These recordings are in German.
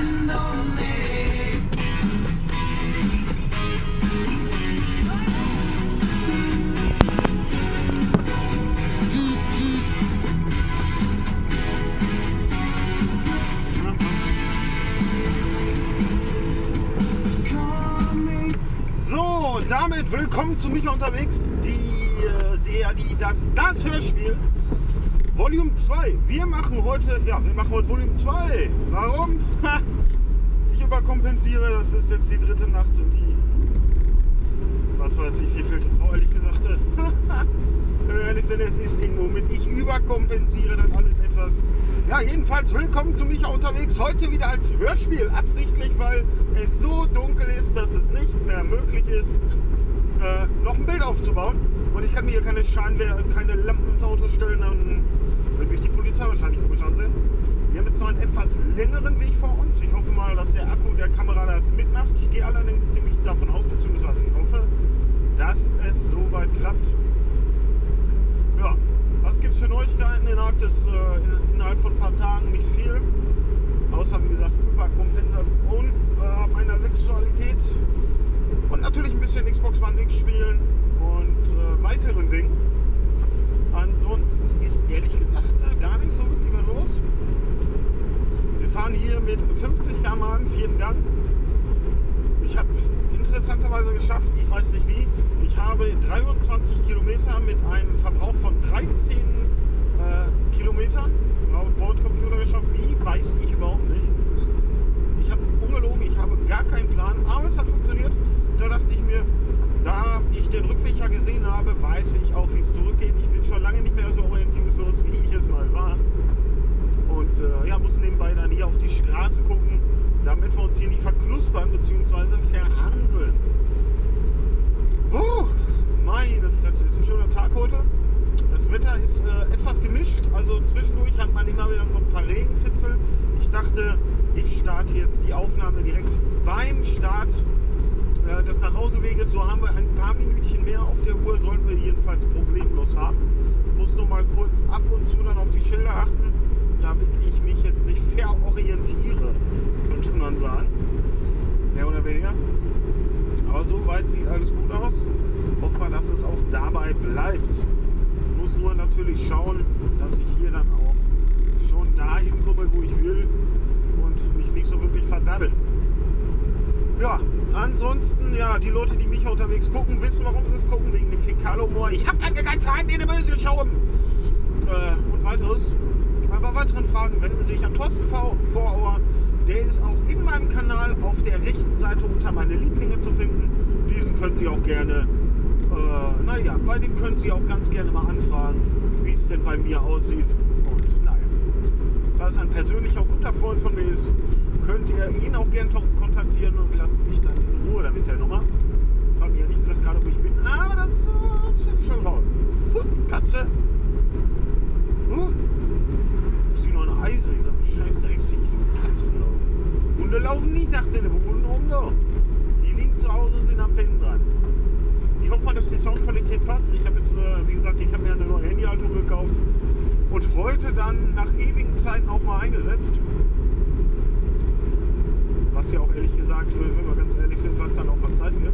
Damit willkommen zu Micha unterwegs, das Hörspiel Volume 2. Wir machen heute Volume 2. Warum? Ich überkompensiere, das ist jetzt die dritte Nacht und die, was weiß ich, wie viel Frau ehrlich gesagt, ehrlich gesagt, es ist im Moment, ich überkompensiere dann alles etwas. Ja, jedenfalls willkommen zu Micha unterwegs, heute wieder als Hörspiel, absichtlich, weil es so dunkel ist, dass es nicht mehr möglich ist, noch ein Bild aufzubauen. Und ich kann mir hier keine Lampen ins Auto stellen, dann wird mich die Polizei wahrscheinlich komisch ansehen. Wir haben jetzt noch einen etwas längeren Weg vor uns. Ich hoffe mal, dass der Akku der Kamera das mitmacht. Ich gehe allerdings ziemlich davon aus, beziehungsweise ich hoffe, dass es soweit klappt. Ja, was gibt es für Neuigkeiten innerhalb von ein paar Tagen? Nicht viel. Außer, wie gesagt, Überkompensation meiner Sexualität. Und natürlich ein bisschen Xbox One X spielen und weiteren Dingen. Ansonsten ist ehrlich gesagt gar nicht so wirklich mehr los. Wir fahren hier mit 50 km/h im 4. Gang. Ich habe interessanterweise geschafft, ich weiß nicht wie, ich habe 23 Kilometer mit einem Verbrauch von 13 Kilometern laut Bordcomputer geschafft. Wie, weiß ich überhaupt nicht. Ich habe ungelogen, ich habe gar keinen Plan, aber es hat funktioniert. Da dachte ich mir, da ich den Rückweg ja gesehen habe, weiß ich auch, wie es zurückgeht. Ich bin schon lange nicht mehr so orientierungslos, wie ich es mal war. Und muss nebenbei dann hier auf die Straße gucken, damit wir uns hier nicht verknuspern bzw. verhanseln. Meine Fresse, ist ein schöner Tag heute. Das Wetter ist etwas gemischt, also zwischendurch hat man immer wieder noch ein paar Regenfitzel. Ich dachte, ich starte jetzt die Aufnahme direkt beim Start des Nachhauseweges. So haben wir ein paar Minütchen mehr auf der Uhr, sollten wir jedenfalls problemlos haben. Muss nur mal kurz ab und zu dann auf die Schilder achten, damit ich mich jetzt nicht verorientiere, könnte man sagen. Mehr oder weniger. Aber soweit sieht alles gut aus. Hoffen wir, dass es auch dabei bleibt. Ich muss nur natürlich schauen, dass ich hier dann auch schon dahin komme, wo ich will und mich nicht so wirklich verdaddel. Ja, ansonsten, ja, die Leute, die mich unterwegs gucken, wissen, warum sie es gucken, wegen dem Fäkalhumor. Ich habe keine ganze Hand in den Böse schauen. Und weiteres. Bei weiteren Fragen wenden Sie sich an Thorsten Vorauer. Der ist auch in meinem Kanal auf der rechten Seite unter meine Lieblinge zu finden. Diesen können Sie auch gerne, bei dem können Sie auch ganz gerne mal anfragen, wie es denn bei mir aussieht. Und naja, da es ein persönlicher, guter Freund von mir ist, könnt ihr ihn auch gerne kontaktieren und lasst mich dann in Ruhe damit der Nummer. Ich habe mir ja nicht gesagt gerade, wo ich bin, aber das ist schon raus. Katze. Ist die noch eine Eise? Ich sag, scheiß Drecksvieh, ich Katzen. Hunde laufen nicht nachts in der Bude rum, doch. Die liegen zu Hause und sind am Pennen dran. Ich hoffe mal, dass die Soundqualität passt. Ich habe jetzt, wie gesagt, ich habe mir eine neue Handyhaltung gekauft und heute dann nach ewigen Zeiten auch mal eingesetzt. Was ja auch ehrlich gesagt, wenn wir ganz ehrlich sind, was dann auch mal Zeit wird.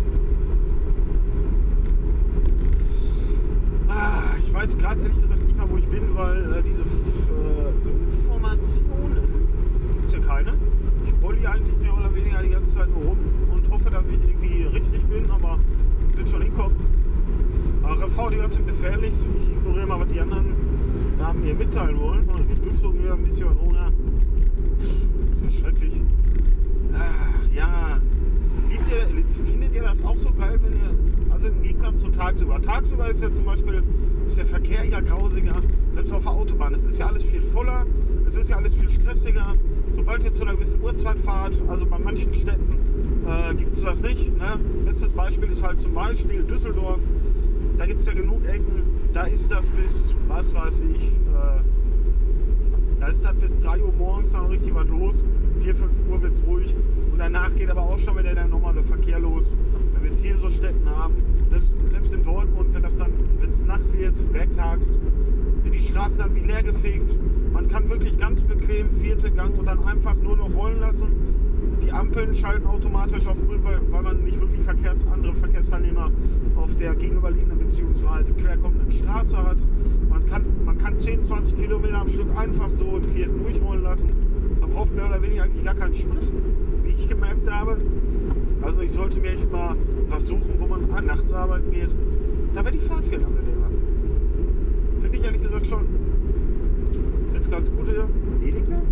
Ich weiß gerade ehrlich gesagt nicht mal, wo ich bin, weil diese Informationen gibt es ja keine. Ich rolle hier eigentlich mehr oder weniger die ganze Zeit nur rum und hoffe, dass ich irgendwie richtig bin, aber es wird schon hinkommen. Aber RV, die ganze Zeit gefährlich. Ich ignoriere mal, was die anderen Damen mir mitteilen wollen. Die Lüftung hier ein bisschen runter. Das ist schrecklich. Ach ja, findet ihr das auch so geil, wenn ihr, also im Gegensatz zu tagsüber. Tagsüber ist ja zum Beispiel, ist der Verkehr ja grausiger, selbst auf der Autobahn. Es ist ja alles viel voller, es ist ja alles viel stressiger. Sobald ihr zu einer gewissen Uhrzeit fahrt, also bei manchen Städten gibt es das nicht. Ne? Bestes Beispiel ist halt zum Beispiel Düsseldorf. Da gibt es ja genug Ecken, da ist das bis, was weiß ich, da ist das bis 3 Uhr morgens dann richtig was los. 4, 5 Uhr wird es ruhig und danach geht aber auch schon wieder der normale Verkehr los. Dann jetzt hier so Städten haben, selbst in Dortmund, wenn es Nacht wird, werktags, sind die Straßen dann wie leer gefegt. Man kann wirklich ganz bequem 4. Gang und dann einfach nur noch rollen lassen. Die Ampeln schalten automatisch auf grün, weil man nicht wirklich andere Verkehrsteilnehmer auf der gegenüberliegenden bzw. querkommenden Straße hat. Man kann 10, 20 Kilometer am Stück einfach so in 4. durchrollen lassen. Man braucht mehr oder weniger eigentlich gar keinen Sprit, wie ich gemerkt habe. Also ich sollte mir echt mal was suchen, wo man nachts arbeiten geht. Da wäre die Fahrt viel angenehmer. Finde ich ehrlich gesagt schon. Jetzt ganz gute Edeka.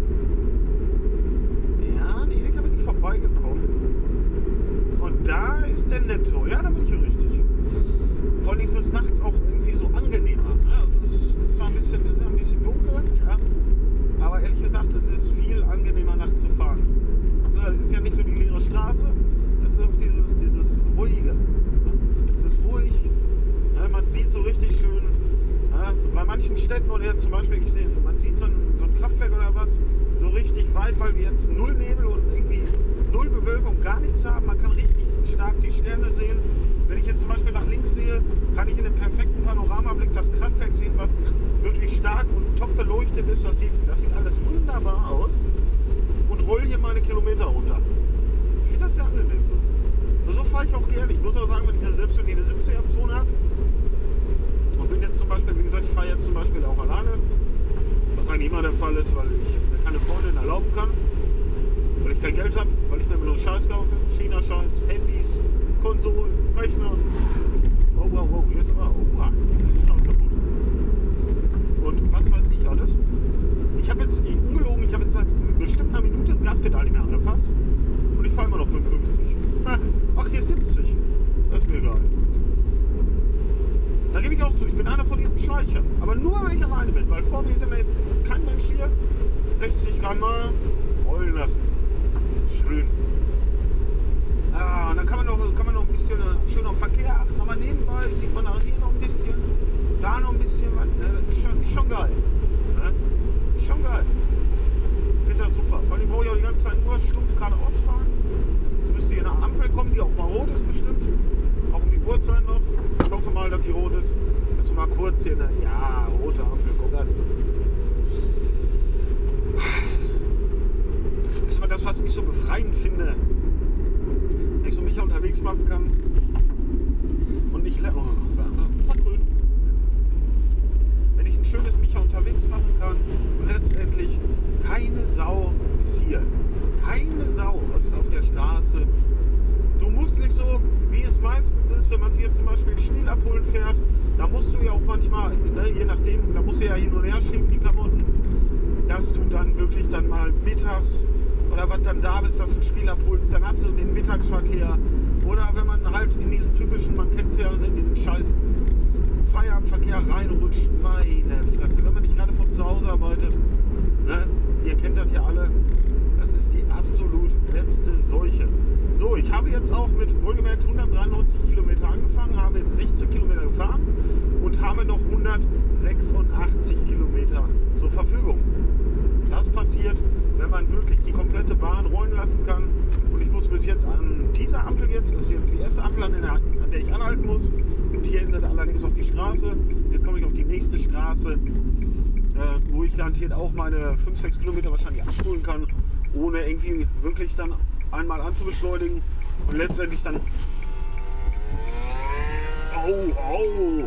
Ja, in Edeka bin ich vorbeigekommen. Und da ist der Netto. Ja, da bin ich richtig. Vor allem ist es nachts auch irgendwie so angenehmer. Also es ist zwar ein bisschen dunkel, ja, aber ehrlich gesagt, es ist viel angenehmer nachts zu fahren. Also es ist ja nicht nur die leere Straße, es ist auch dieses Ruhige. Es ist ruhig, ja, man sieht so richtig schön, ja, so bei manchen Städten oder zum Beispiel, man sieht so ein Kraftwerk oder was, so richtig weit, weil wir jetzt null Nebel und irgendwie null Bewölkung, gar nichts haben. Man kann richtig stark die Sterne sehen. Wenn ich jetzt zum Beispiel nach links sehe, kann ich in einem perfekten Panoramablick das Kraftwerk sehen, was wirklich stark und top beleuchtet ist. Das sieht alles wunderbar aus. Und roll hier meine Kilometer runter. Ich finde das sehr angenehm so. So fahre ich auch gerne. Ich muss auch sagen, wenn ich selbst eine 70er-Zone habe und bin jetzt zum Beispiel, wie gesagt, ich fahre jetzt zum Beispiel auch alleine, was eigentlich immer der Fall ist, weil ich mir keine Freundin erlauben kann, weil ich kein Geld habe, weil ich mir nur Scheiß kaufe, China-Scheiß, Handys, Konsolen, Rechner. Oh, hier ist aber, die Straße kaputt. Und was weiß ich alles. Ich habe jetzt, ungelogen, ich habe jetzt seit bestimmt einer Minute das Gaspedal nicht mehr angefasst und ich fahre immer noch 55. Ach, hier ist 70. Das ist mir egal. Da gebe ich auch zu, ich bin einer von diesen Schleichern. Aber nur, wenn ich alleine bin, weil vor mir, hinter mir kein Mensch hier. 60 Gramm mal rollen lassen. Schön. Und dann kann man noch ein bisschen schön auf Verkehr achten. Aber nebenbei sieht man auch hier noch ein bisschen, da noch ein bisschen. Ist schon geil. Ist schon geil. Ich finde das super. Vor allem brauche ich auch die ganze Zeit nur stumpf geradeaus fahren. Jetzt müsste hier eine Ampel kommen, die auch mal rot ist bestimmt. Auch um die Uhrzeit noch. Ich hoffe mal, dass die rot ist. Dass wir mal kurz hier eine, ja, rote Ampel, guck an. Das ist immer das, was ich so befreiend finde. Wenn ich so mich unterwegs machen kann. Und nicht zack, grün. Wenn ich ein schönes Micha unterwegs machen kann und letztendlich keine Sau ist hier. Keine Sau ist auf der Straße. Du musst nicht so, wie es meistens ist, wenn man sich jetzt zum Beispiel ein Spiel abholen fährt, da musst du ja auch manchmal, ne, je nachdem, da musst du ja hin und her schieben, die Klamotten, dass du dann wirklich dann mal mittags oder was dann da bist, dass du ein Spiel abholst, dann hast du den Mittagsverkehr. Oder wenn man halt in diesen typischen, man kennt es ja, in diesen scheiß Feierabendverkehr reinrutscht, meine Fresse, wenn man nicht gerade von zu Hause arbeitet, ne, ihr kennt das ja alle, das ist die absolut letzte Seuche. So, ich habe jetzt auch mit wohlgemerkt 193 Kilometer angefangen, habe jetzt 16 Kilometer gefahren und habe noch 186 Kilometer zur Verfügung. Das passiert, wenn man wirklich die komplette Bahn rollen lassen kann. Und ich muss bis jetzt an dieser Ampel jetzt, das ist jetzt die erste Ampel, an der ich anhalten muss. Und hier endet allerdings noch die Straße. Jetzt komme ich auf die nächste Straße, wo ich garantiert auch meine 5-6 Kilometer wahrscheinlich abspulen kann, ohne irgendwie wirklich dann einmal anzubeschleunigen und letztendlich dann... Oh.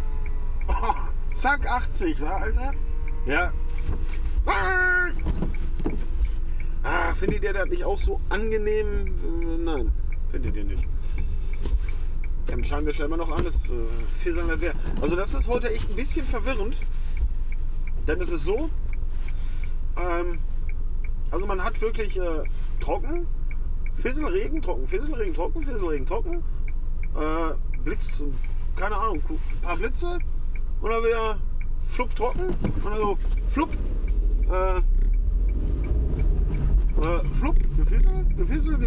Zack, 80, wa, Alter? Ja. Findet ihr das nicht auch so angenehm? Nein, findet ihr nicht. Dann schauen wir schon immer noch an, das Fisseln das wäre. Also das ist heute echt ein bisschen verwirrend. Denn es ist so, also man hat wirklich trocken, Fisselregen, trocken, Fisselregen, trocken, Fisselregen, trocken, Blitz, keine Ahnung, ein paar Blitze und dann wieder flupp trocken und dann so flupp, flupp, gefisselt,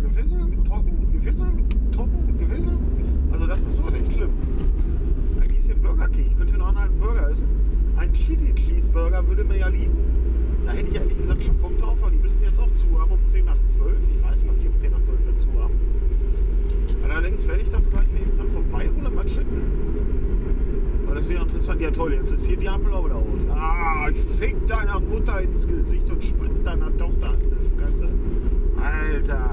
trocken, gefisselt. Also das ist so echt schlimm. Eigentlich ist hier ein Burger King, ich könnte hier noch einen Burger essen. Ein Chili Cheeseburger würde mir ja liegen. Da hätte ich ehrlich gesagt schon Bock drauf, aber die müssen jetzt auch zu haben um 10 nach 12. Ich weiß nicht, ob die um 10 nach 12 wieder zu haben. Allerdings werde ich fand ja toll. Jetzt ist hier die Ampel auch wieder rot. Ah, ich fick deiner Mutter ins Gesicht und spritz deiner Tochter in die Fresse. Alter.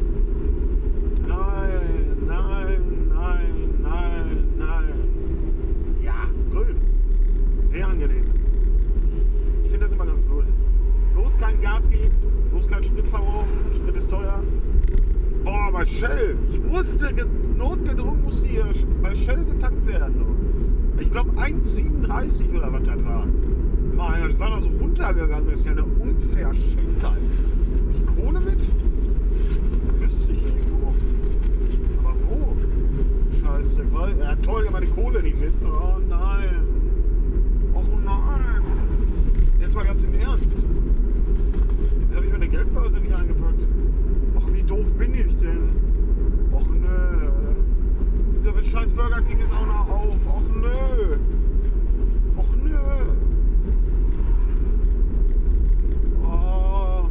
Nein, nein, nein, nein, nein. Ja, grün. Sehr angenehm. Ich finde das immer ganz gut. Bloß kein Gas geben, bloß kein Sprit verbrauchen. Sprit ist teuer. Boah, aber Shell. Ich wusste, notgedrungen musste hier bei Shell getankt werden. Ich glaube 1,37 oder was das war. Mann, das war doch so runtergegangen. Das ist ja eine Unverschämtheit. Ich Kohle mit? Wüsste ich irgendwo. Aber wo? Scheiße, weil ja toll, ja meine Kohle nicht mit. Oh nein. Och nein. Jetzt mal ganz im Ernst. Jetzt habe ich meine Geldbörse nicht eingepackt. Och, wie doof bin ich denn? Och nö. Der scheiß Burger King ist auch noch auf. Och nö. Och nö. Oh.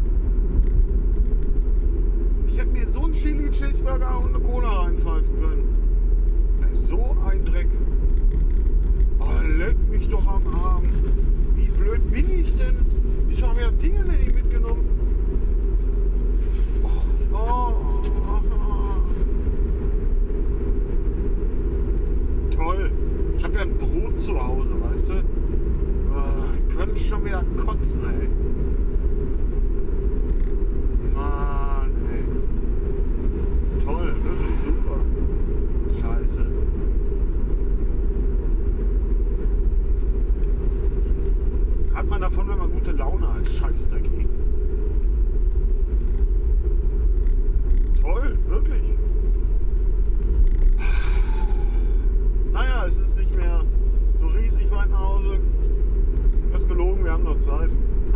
Ich hätte mir so einen Chili Cheeseburger und eine Cola reinpfeifen können. Das ist so ein Dreck. Oh, leck mich doch am Arm. Wie blöd bin ich denn? Ich habe ja Dinge nicht mitgenommen. Oh. Toll. Ich habe ja ein Brot zu Hause, weißt du? Ich könnte schon wieder kotzen, ey. Mann, ey. Toll, wirklich super. Scheiße. Hat man davon, wenn man gute Laune hat? Scheiß dagegen. Toll, wirklich. Naja, es ist nicht mehr so riesig weit nach Hause. Das ist gelogen, wir haben noch Zeit.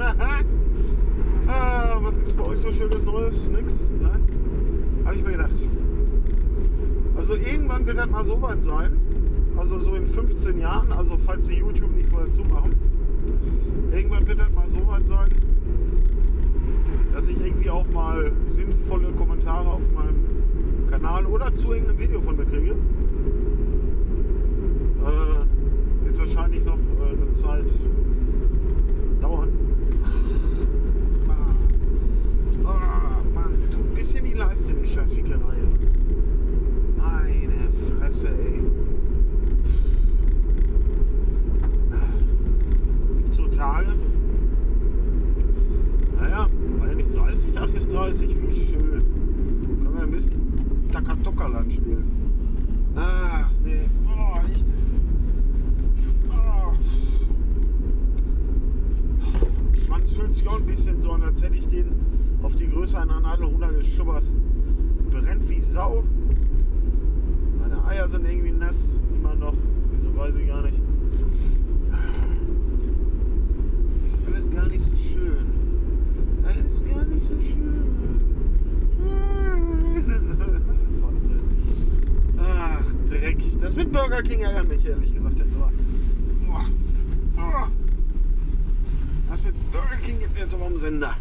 Was gibt's bei euch so schönes Neues? Nix? Nein? Habe ich mir gedacht. Also irgendwann wird das mal so weit sein. Also so in 15 Jahren, also falls die YouTube nicht vorher zumachen. Irgendwann wird das mal so weit sein, dass ich irgendwie auch mal sinnvolle Kommentare auf meinem Kanal oder zu irgendeinem Video von mir kriege. Wird wahrscheinlich noch eine Zeit dauern. Mann, tut ein bisschen die Leiste, die Scheißfickerei. Meine Fresse, ey. So Tage. Naja, war ja nicht 30, ach ist 30, wie schön. Können wir ein bisschen Takatoka-Land spielen. Ach nee, oh, echt. Oh. Schwanz fühlt sich auch ein bisschen so an, als hätte ich den auf die Größe einer Nadel runtergeschubbert. Brennt wie Sau. Meine Eier sind irgendwie nass, immer noch. Wieso weiß ich gar nicht. Ist alles gar nicht so schön. Alles gar nicht so schön. Fotze. Ach, Dreck. Das mit Burger King ärgert mich ehrlich gesagt jetzt aber. Das mit Burger King gibt mir jetzt aber um Sender.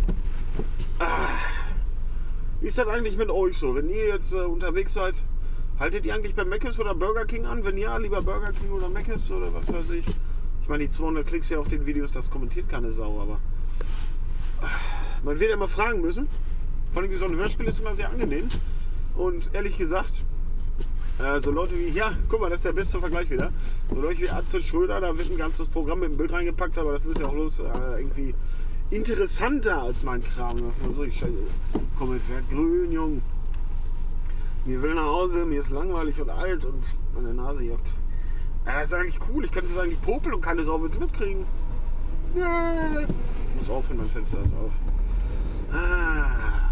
Wie ist das eigentlich mit euch so? Wenn ihr jetzt unterwegs seid, haltet ihr eigentlich bei Mc's oder Burger King an? Wenn ja, lieber Burger King oder Mc's oder was weiß ich. Ich meine, die 200 Klicks hier auf den Videos, das kommentiert keine Sau, aber man wird ja immer fragen müssen. Vor allem so ein Hörspiel ist immer sehr angenehm. Und ehrlich gesagt, so Leute wie, ja, guck mal, das ist der beste Vergleich wieder. So Leute wie Atze Schröder, da wird ein ganzes Programm mit dem Bild reingepackt, aber das ist ja auch bloß irgendwie interessanter als mein Kram. So, ich komm, jetzt werd grün, Jung. Mir will nach Hause, mir ist langweilig und alt und meine Nase juckt. Ja, das ist eigentlich cool, ich könnte es eigentlich popeln und keine Sau will's mitkriegen. Ja. Ich muss aufhören, mein Fenster ist auf. Ja.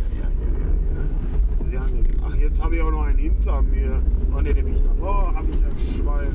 Sehr angenehm. Ach, jetzt habe ich auch noch einen hinter mir. Oh ne, den nicht. Oh, habe ich ein Schwein.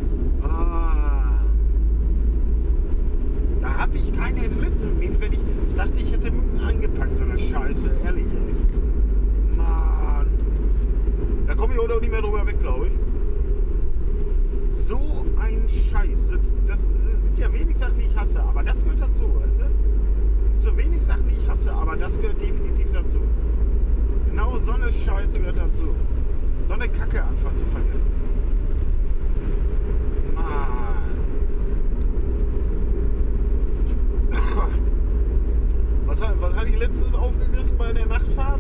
Da habe ich keine Mücken mit. Wenn ich dachte, ich hätte Mücken eingepackt, so eine Scheiße. Ehrlich, ey. Mann. Da komme ich auch nicht mehr drüber weg, glaube ich. So ein Scheiß. Es gibt ja wenig Sachen, die ich hasse, aber das gehört dazu, weißt du? So wenig Sachen, die ich hasse, aber das gehört definitiv dazu. Genau so eine Scheiße gehört dazu. So eine Kacke einfach zu vergessen. Mann. Was hatte ich letztens aufgerissen bei der Nachtfahrt?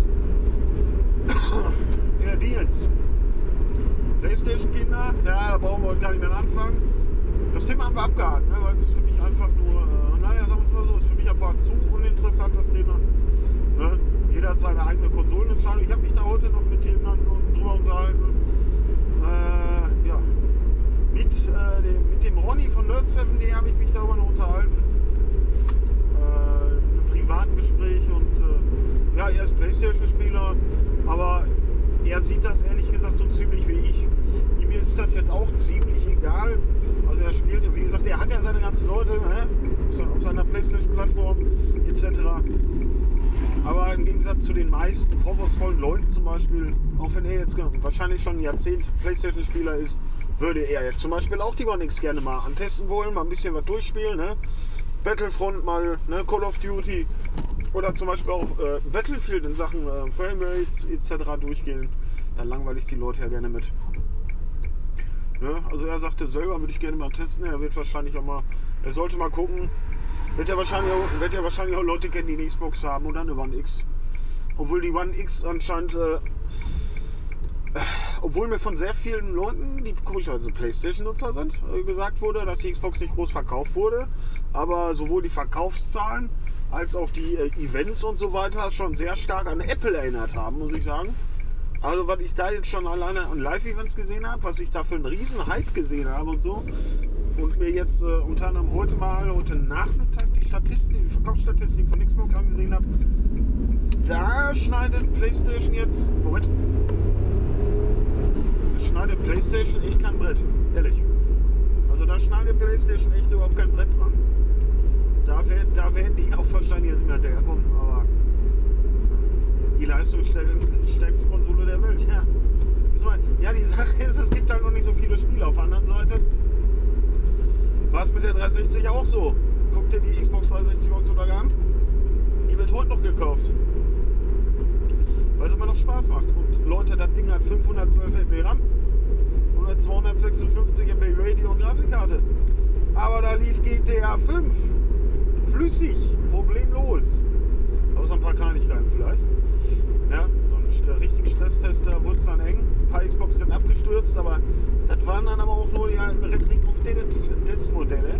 Ja, die jetzt. PlayStation-Kinder, ja, da brauchen wir heute gar nicht mehr anfangen. Das Thema haben wir abgehakt, ne, weil es für mich einfach nur, naja, sagen wir es mal so, ist für mich einfach zu uninteressant, das Thema. Ne? Jeder hat seine eigene Konsolenentscheidung. Ich habe mich da heute noch mit jemandem drüber unterhalten. Ja, mit dem Ronny von Nerd7D habe ich mich darüber noch unterhalten. In einem privaten Gespräch und ja, er ist PlayStation-Spieler, aber er sieht das ehrlich gesagt so ziemlich wie ich. Ihm ist das jetzt auch ziemlich egal. Also er spielt, wie gesagt, er hat ja seine ganzen Leute, ne, auf seiner PlayStation-Plattform etc. Aber im Gegensatz zu den meisten vorwurfsvollen Leuten zum Beispiel, auch wenn er jetzt wahrscheinlich schon ein Jahrzehnt PlayStation-Spieler ist, würde er jetzt zum Beispiel auch die One X gerne mal antesten wollen, mal ein bisschen was durchspielen, ne? Battlefront mal, ne? Call of Duty oder zum Beispiel auch Battlefield in Sachen Framerates etc. durchgehen. Dann langweile ich die Leute ja gerne mit. Ne? Also er sagte selber, würde ich gerne mal testen. Er wird wahrscheinlich auch mal, er sollte mal gucken. Wird ja wahrscheinlich auch Leute kennen, die eine Xbox haben oder eine One X. Obwohl die One X anscheinend, obwohl mir von sehr vielen Leuten, die komischerweise PlayStation-Nutzer sind, gesagt wurde, dass die Xbox nicht groß verkauft wurde. Aber sowohl die Verkaufszahlen als auch die Events und so weiter schon sehr stark an Apple erinnert haben, muss ich sagen. Also was ich da jetzt schon alleine an Live-Events gesehen habe, was ich da für einen riesen Hype gesehen habe und so. Und mir jetzt unter anderem heute Nachmittag die Verkaufsstatistik von Xbox angesehen habe, da schneidet PlayStation jetzt, schneidet PlayStation echt kein Brett, ehrlich. Also da schneidet PlayStation echt überhaupt kein Brett dran. Da werden die auch wahrscheinlich jetzt nicht mehr hinterherkommen, aber die leistungsstärkste Konsole der Welt, ja. Ja, die Sache ist, es gibt halt noch nicht so viele Spiele. Auf der anderen Seite war es mit der 360 auch so. Guck dir die Xbox 360 heutzutage an. Die wird heute noch gekauft. Weil es immer noch Spaß macht. Und Leute, das Ding hat 512 MB RAM und 256 MB Radio und Grafikkarte. Aber da lief GTA 5. Flüssig, problemlos. Außer ein paar Kleinigkeiten vielleicht. Ja, und der richtige Stresstester wurde es dann eng. Ein paar Xbox sind abgestürzt, aber das waren dann aber auch nur die alten Rettring auf des Modelle.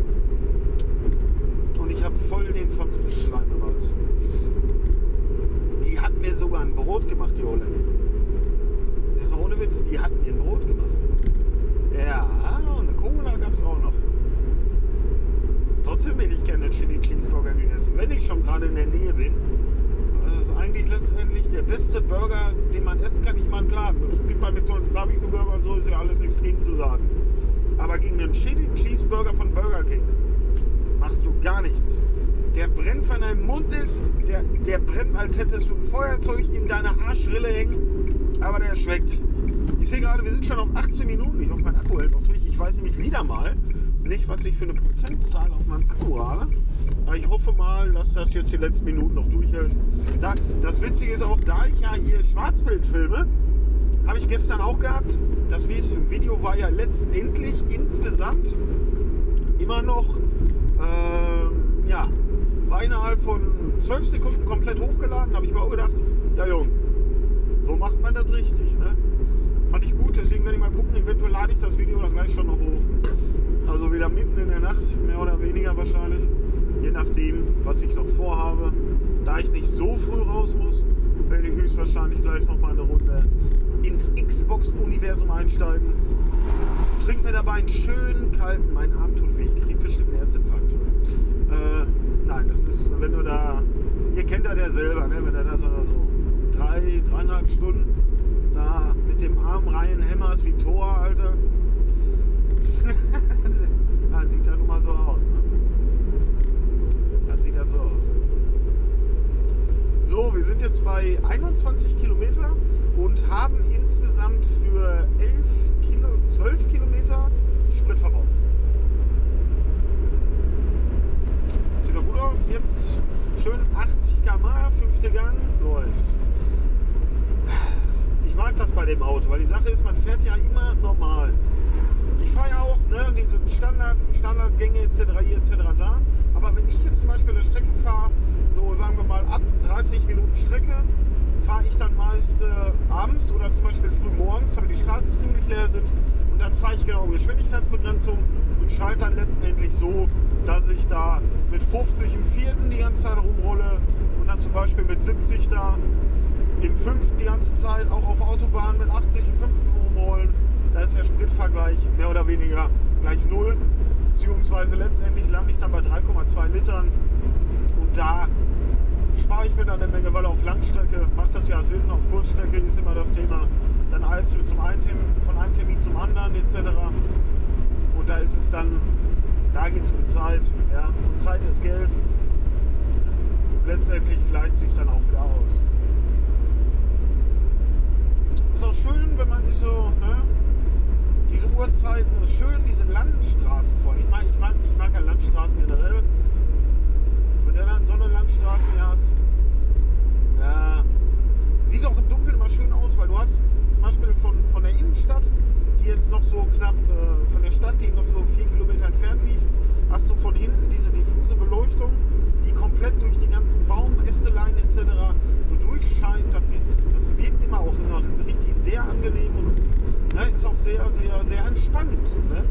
Und ich habe voll den Pfostschleim gemacht. Die hat mir sogar ein Brot gemacht, die Olle. Das war ohne Witz, die hatten mir ein Brot gemacht. Ja, und eine Cola gab es auch noch. Trotzdem hätte ich gerne einen Chili Cheeseburger gegessen, wenn ich schon gerade in der Nähe bin. Das ist eigentlich letztendlich der beste Burger, den man essen kann. Ich meine, klar, es gibt bei McDonald's Barbecue Burger und so, ist ja alles nichts gegen zu sagen. Aber gegen einen Chili Cheeseburger von Burger King machst du gar nichts. Der brennt, wenn er im Mund ist, der brennt, als hättest du ein Feuerzeug in deiner Arschrille hängen, aber der schmeckt. Ich sehe gerade, wir sind schon auf 18 Minuten. Ich hoffe, mein Akku hält noch durch. Ich weiß nämlich wieder mal nicht, was ich für eine Prozentzahl auf meinem Akku habe. Aber ich hoffe mal, dass das jetzt die letzten Minuten noch durchhält. Das Witzige ist auch, da ich ja hier Schwarzbild filme, habe ich gestern auch gehabt. Das, wie es im Video war, ja letztendlich insgesamt immer noch, ja, war innerhalb von 12 Sekunden komplett hochgeladen. Da habe ich mir auch gedacht, ja Junge, so macht man das richtig, ne? Fand ich gut, deswegen werde ich mal gucken, eventuell lade ich das Video dann gleich schon noch hoch. Also wieder mitten in der Nacht, mehr oder weniger wahrscheinlich, je nachdem, was ich noch vorhabe. Da ich nicht so früh raus muss, werde ich höchstwahrscheinlich gleich noch mal eine Runde ins Xbox-Universum einsteigen. Trink mir dabei einen schönen kalten, mein Arm tut weh, ich kriege bestimmt einen Herzinfarkt. Nein, das ist, wenn du da, ihr kennt das ja selber, ne? Wenn du da so 3,5 Stunden da mit dem Arm rein hämmerst wie Thor, Alter. Das sieht ja nun mal so aus, ne? Das sieht ja so aus. So, wir sind jetzt bei 21 Kilometer und haben insgesamt für 12 Kilometer Sprit verbraucht. Sieht doch gut aus. Jetzt schön 80 km/h, 5. Gang, läuft. Ich mag das bei dem Auto, weil die Sache ist, man fährt ja immer normal. ich fahre ja auch, ne, diese Standardgänge etc. hier etc. da. Aber wenn ich jetzt zum Beispiel eine Strecke fahre, so sagen wir mal ab 30 Minuten Strecke, fahre ich dann meist abends oder zum Beispiel früh morgens, weil die Straßen ziemlich leer sind. Und dann fahre ich genau Geschwindigkeitsbegrenzung und schalte dann letztendlich so, dass ich da mit 50 im 4. die ganze Zeit rumrolle und dann zum Beispiel mit 70 da im 5. die ganze Zeit auch auf Autobahn mit 80 im 5. rumrollen. Da ist der Spritvergleich mehr oder weniger gleich 0. Beziehungsweise letztendlich lande ich dann bei 3,2 Litern. Und da spare ich mir dann eine Menge, weil auf Langstrecke macht das ja Sinn. Auf Kurzstrecke ist immer das Thema, dann von einem Termin zum anderen etc. Und da ist es dann, da geht es um Zeit. Ja? Und Zeit ist Geld. Letztendlich gleicht es sich dann auch wieder aus. Ist auch schön, wenn man sich so, ne, diese Uhrzeiten, schön diese Landstraßen vor. Ich mag ja Landstraßen generell. Wenn du dann so eine Landstraße hier hast, ja, sieht auch im Dunkeln immer schön aus, weil du hast zum Beispiel von der Innenstadt, die jetzt noch so knapp, von der Stadt, die noch so 4 Kilometer entfernt liegt, hast du von hinten diese diffuse Beleuchtung, die komplett durch die ganzen Baumästeleien etc. so durchscheint. Das wirkt immer auch immer richtig sehr angenehm und ne, ist auch sehr, sehr, sehr entspannt. Ne?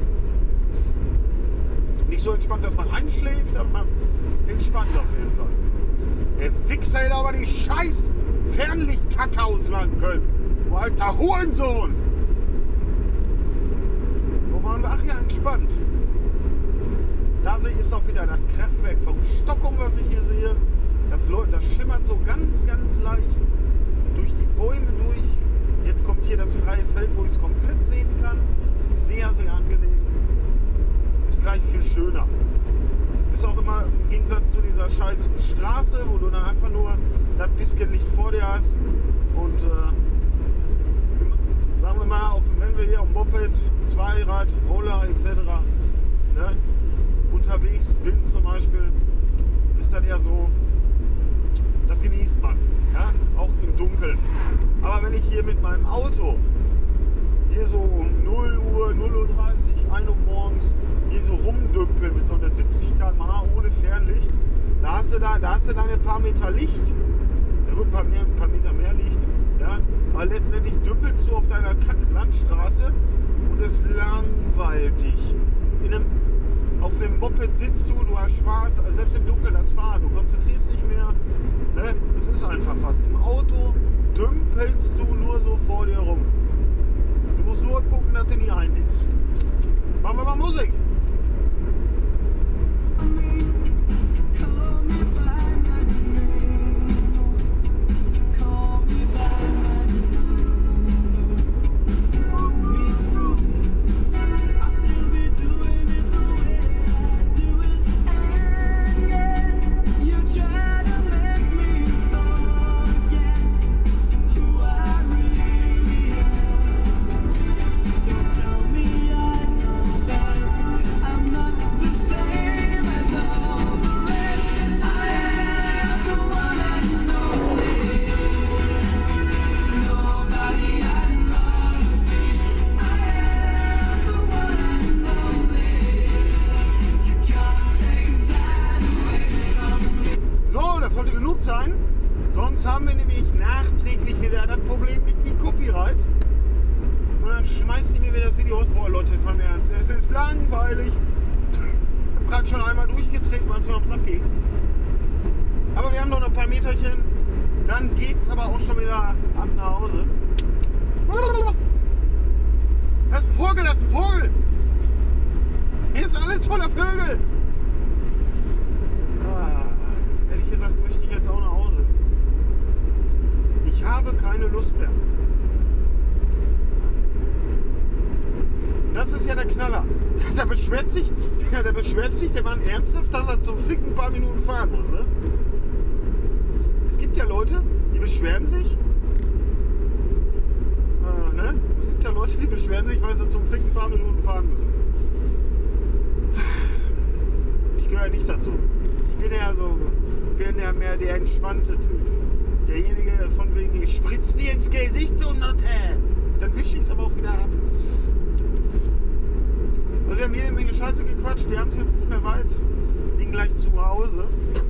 Nicht so entspannt, dass man einschläft, aber man entspannt auf jeden Fall. Der Wichser hätte aber die scheiß Fernlichtkacke ausmachen können. Du alter Hurensohn! Wo waren wir? Ach ja, entspannt. Da ist auch wieder das Kraftwerk von Stockholm, was ich hier sehe. Das schimmert so ganz, ganz leicht durch die Bäume durch. Jetzt kommt hier das freie Feld, wo ich es komplett sehen kann. Sehr, sehr angenehm. Ist gleich viel schöner. Ist auch immer im Gegensatz zu dieser scheiß Straße, wo du dann einfach nur das bisschen Licht vor dir hast. Und sagen wir mal, wenn wir hier auf dem Moped, Zweirad, Roller etc. Ne, unterwegs bin zum Beispiel, ist das ja so, das genießt man, ja, auch im Dunkeln. Aber wenn ich hier mit meinem Auto hier so um 0 Uhr, 0:30 Uhr, 1 Uhr morgens hier so rumdümpel mit so einer 70 km/h ohne Fernlicht, da hast du dann ein paar Meter Licht, ja gut, ein paar Meter mehr Licht, ja, aber letztendlich dümpelst du auf deiner Kack-Landstraße und es langweilt dich. Auf dem Moped sitzt du hast Spaß, also selbst im Dunkeln das Fahren, du konzentrierst dich mehr, ne? Es ist einfach fast. Im Auto dümpelst du nur so vor dir rum. Du musst nur gucken, dass du nie einnickst. Machen wir mal Musik. Sein. Sonst haben wir nämlich nachträglich wieder das Problem mit dem Copyright. Und dann schmeißt die mir wieder das Video aus. Boah Leute, jetzt mal im Ernst. Es ist langweilig. Ich habe gerade schon einmal durchgetreten, als wir am Sack gehen. Aber wir haben noch ein paar Meterchen. Dann geht es aber auch schon wieder ab nach Hause. Das ist ein Vogel, das ist ein Vogel. Hier ist alles voller Vögel. Ehrlich gesagt möchte ich jetzt auch nach Hause. Ich habe keine Lust mehr. Das ist ja der Knaller. Der beschwert sich, der Mann ernsthaft, dass er zum Ficken ein paar Minuten fahren muss. Ne? Es gibt ja Leute, die beschweren sich. Ne? Es gibt ja Leute, die beschweren sich, weil sie zum Ficken ein paar Minuten fahren müssen. Ich gehöre nicht dazu. Ich bin ja mehr der entspannte Typ. Derjenige von wegen, ich spritze dir ins Gesicht so Nutte. Dann wische ich es aber auch wieder ab. Also wir haben jede Menge Scheiße gequatscht, wir haben es jetzt nicht mehr weit, liegen gleich zu Hause.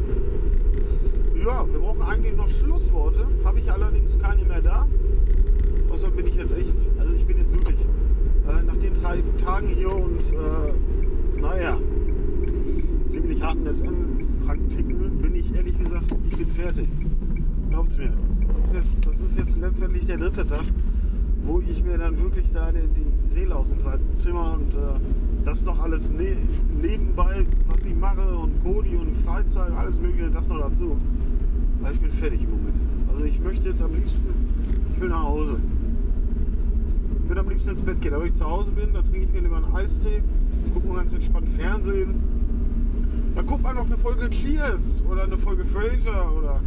Ja, wir brauchen eigentlich noch Schlussworte, habe ich allerdings keine mehr da. Außerdem bin ich jetzt echt, also ich bin jetzt wirklich nach den 3 Tagen hier und naja, ziemlich harten SM-Praktiken, bin ich ehrlich gesagt, ich bin fertig. Glaubt's mir. Das ist jetzt letztendlich der 3. Tag, wo ich mir dann wirklich da die Seele aus dem Seitenzimmer und das noch alles nebenbei, was ich mache und Kodi und Freizeit, alles mögliche, das noch dazu. Aber ich bin fertig im Moment. Also ich möchte jetzt am liebsten, ich will nach Hause. Ich würde am liebsten ins Bett gehen, aber wenn ich zu Hause bin, dann trinke ich mir lieber einen Eistee, gucke mal ganz entspannt Fernsehen. Dann guckt man noch eine Folge Cheers oder eine Folge Frasier oder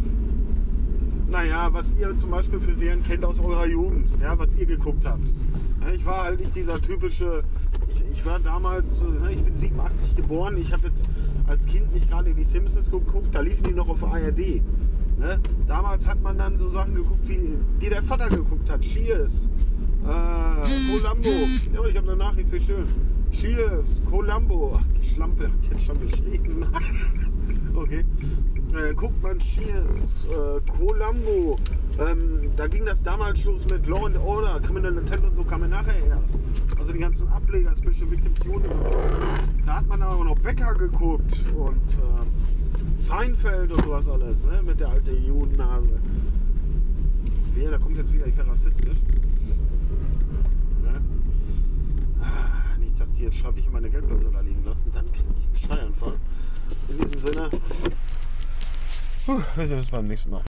naja, was ihr zum Beispiel für Serien kennt aus eurer Jugend, ja, was ihr geguckt habt. Ja, ich war halt nicht dieser typische, ich war damals, ich bin 87 geboren, ich habe jetzt als Kind nicht gerade die Simpsons geguckt, da liefen die noch auf ARD. Ne? Damals hat man dann so Sachen geguckt, wie die der Vater geguckt hat, Cheers, Columbo, ja, ich habe eine Nachricht für schön. Cheers, Columbo, ach die Schlampe hat jetzt schon geschrieben. Okay. Guckt man Cheers, Columbo, da ging das damals los mit Law and Order, Criminal Intent und so kam er nachher erst. Also die ganzen Ableger, Special Victims Unit. Da hat man aber noch Becker geguckt und Seinfeld und sowas alles, ne? Mit der alten Judennase. Wer, da kommt jetzt wieder, ich wäre rassistisch. Ne? Nicht, dass die jetzt schreibt, ich in meine Geldbörse da liegen lassen, dann kriege ich einen Schreianfall. In diesem Sinne, wir sehen uns beim nächsten Mal.